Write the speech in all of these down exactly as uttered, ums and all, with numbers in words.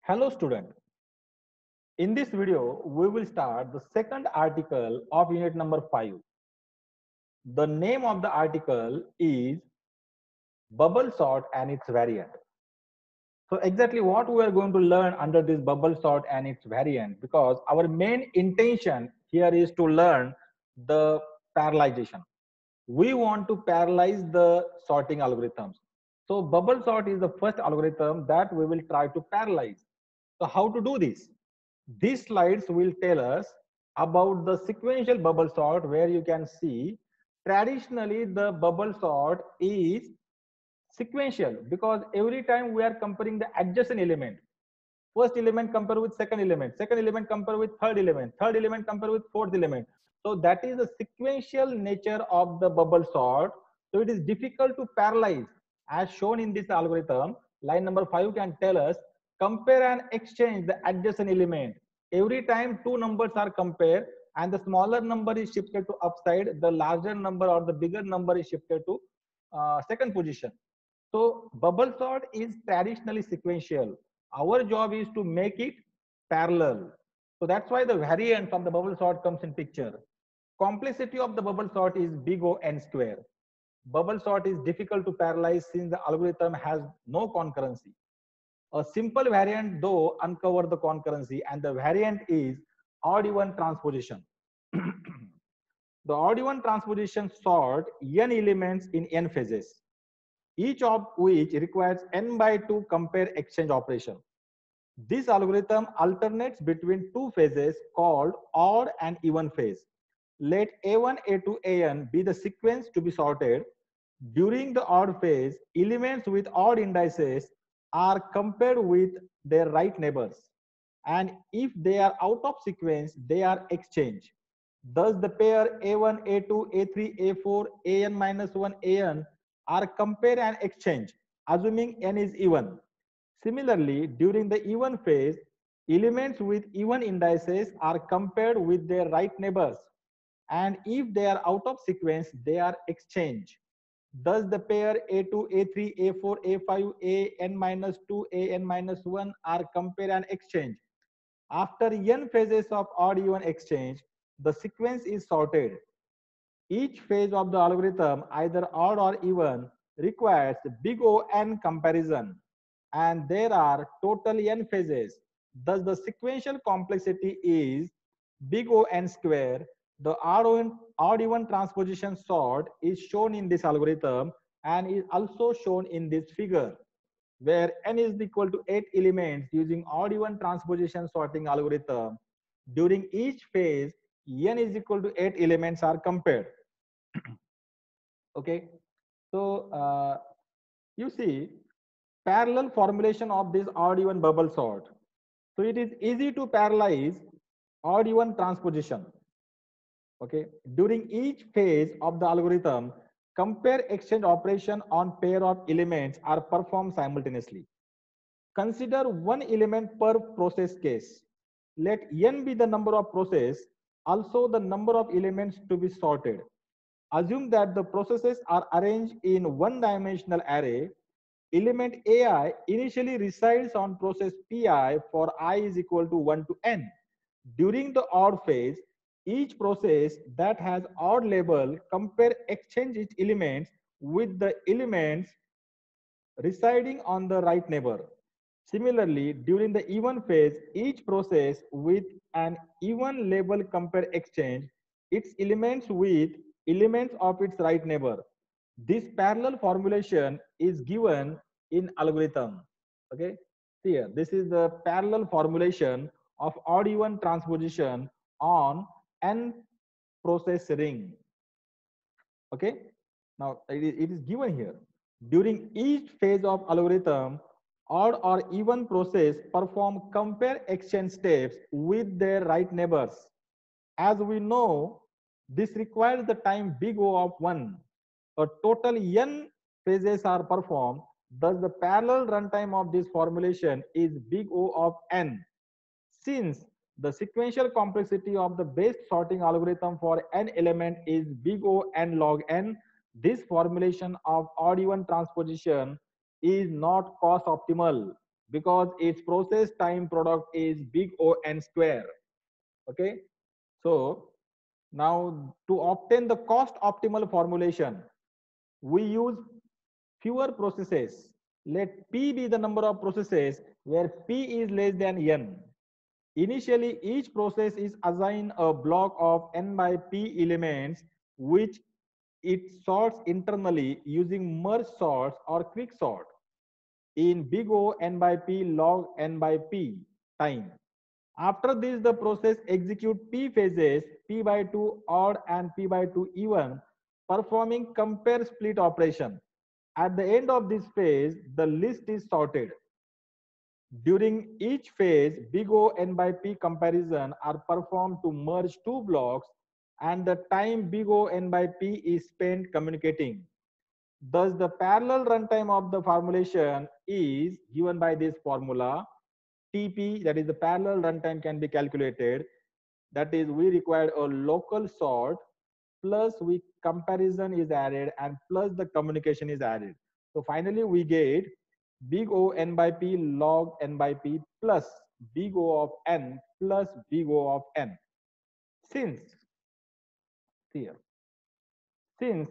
Hello student. In this video, we will start the second article of unit number five. The name of the article is bubble sort and its variant. So exactly what we are going to learn under this bubble sort and its variant, because our main intention here is to learn the parallelization. We want to parallelize the sorting algorithms. So bubble sort is the first algorithm that we will try to parallelize. So how to do this? These slides will tell us about the sequential bubble sort, where you can see traditionally the bubble sort is sequential, because every time we are comparing the adjacent element. First element compare with second element, second element compare with third element, third element compare with fourth element. So that is the sequential nature of the bubble sort. So it is difficult to parallelize. As shown in this algorithm, line number five can tell us compare and exchange the adjacent element. Every time two numbers are compared and the smaller number is shifted to upside, the larger number or the bigger number is shifted to uh, second position. So bubble sort is traditionally sequential. Our job is to make it parallel. So that's why the variance of the bubble sort comes in picture. Complexity of the bubble sort is big O n square. Bubble sort is difficult to parallelize since the algorithm has no concurrency. A simple variant though uncover the concurrency, and the variant is odd even transposition. The odd even transposition sort n elements in n phases, each of which requires n by two compare exchange operation. This algorithm alternates between two phases called odd and even phase. Let A one, A two, A n be the sequence to be sorted. During the odd phase, elements with odd indices are compared with their right neighbors, and if they are out of sequence, they are exchanged. Thus, the pair A one, A two, A three, A four, A n minus one, A n are compared and exchanged, assuming n is even. Similarly, during the even phase, elements with even indices are compared with their right neighbors, and if they are out of sequence, they are exchanged. Thus, the pair A two, A three, A four, A five, A n minus two, A n minus one are compared and exchanged. After n phases of odd even exchange, the sequence is sorted. Each phase of the algorithm, either odd or even, requires big O n comparison, and there are total n phases. Thus, the sequential complexity is big O n square. The odd even transposition sort is shown in this algorithm and is also shown in this figure, where n is equal to eight elements using odd even transposition sorting algorithm. During each phase, n is equal to eight elements are compared. Okay, so uh, you see parallel formulation of this odd even bubble sort. So it is easy to parallelize odd even transposition. Okay, during each phase of the algorithm, compare exchange operation on pair of elements are performed simultaneously. Consider one element per process case. Let n be the number of process, also the number of elements to be sorted. Assume that the processes are arranged in one dimensional array. Element A I initially resides on process P I for I is equal to one to n. During the odd phase, each process that has odd label compare exchange its elements with the elements residing on the right neighbor. Similarly, during the even phase, each process with an even label compare exchange its elements with elements of its right neighbor. This parallel formulation is given in algorithm. Okay, here this is the parallel formulation of odd even transposition on n process ring. Okay, now it is, it is given here. During each phase of algorithm, odd or even process perform compare exchange steps with their right neighbors. As we know, this requires the time big O of one. A total n phases are performed. Thus, the parallel runtime of this formulation is big O of n. Since the sequential complexity of the base sorting algorithm for n element is big O n log n, this formulation of odd even transposition is not cost optimal. because its process time product is big O n square. Okay, so now to obtain the cost optimal formulation, we use fewer processes. Let P be the number of processes where P is less than N. Initially, each process is assigned a block of N by P elements, which it sorts internally using merge sorts or quick sort in big O N by P log N by P time. After this, the process execute P phases, P by two odd and P by two even, performing compare split operation. At the end of this phase, the list is sorted. During each phase, big O N by P comparison are performed to merge two blocks, and the time big O N by P is spent communicating. Thus, the parallel runtime of the formulation is given by this formula. T P, that is the parallel runtime, can be calculated. That is, we require a local sort plus we comparison is added and plus the communication is added. So finally, we get big O n by P log n by P plus big O of n plus big O of n. Since here, since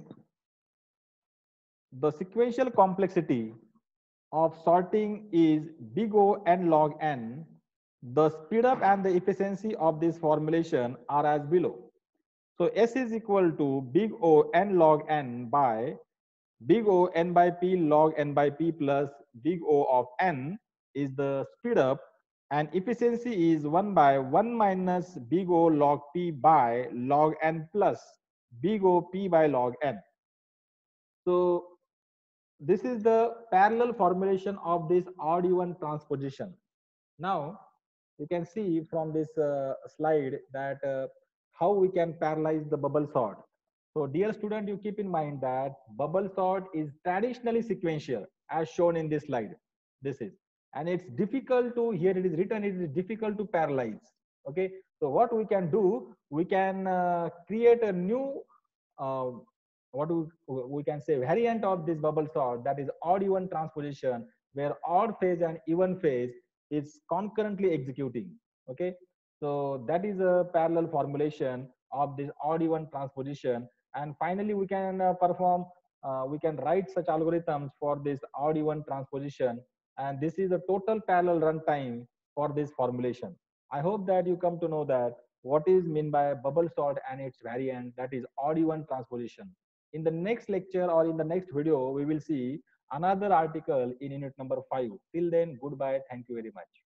the sequential complexity of sorting is big O n log n, the speed up and the efficiency of this formulation are as below. So S is equal to big O n log n by big O n by P log n by P plus big O of n is the speed up, and efficiency is one by one minus big O log P by log n plus big O P by log n. So this is the parallel formulation of this odd even transposition. Now you can see from this uh, slide that uh, how we can parallelize the bubble sort. So dear student, you keep in mind that bubble sort is traditionally sequential as shown in this slide. This is, and it's difficult to, here it is written, it is difficult to parallelize. Okay, so what we can do, we can uh, create a new uh, what we, we can say variant of this bubble sort, that is odd even transposition, where odd phase and even phase is concurrently executing. Okay, so that is a parallel formulation of this odd even transposition. And finally we can uh, perform uh, we can write such algorithms for this odd even transposition, and this is the total parallel runtime for this formulation. I hope that you come to know that what is meant by bubble sort and its variant, that is odd even transposition. In the next lecture or in the next video, we will see another article in unit number five. Till then, goodbye. Thank you very much.